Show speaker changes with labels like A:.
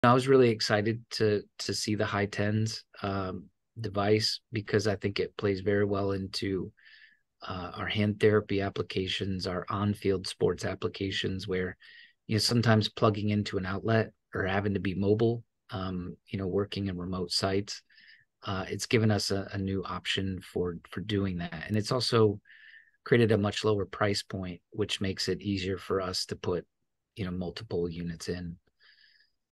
A: I was really excited to see the high tens device because I think it plays very well into our hand therapy applications, our on-field sports applications, where sometimes plugging into an outlet or having to be mobile, working in remote sites, it's given us a new option for doing that, and it's also created a much lower price point, which makes it easier for us to put multiple units in.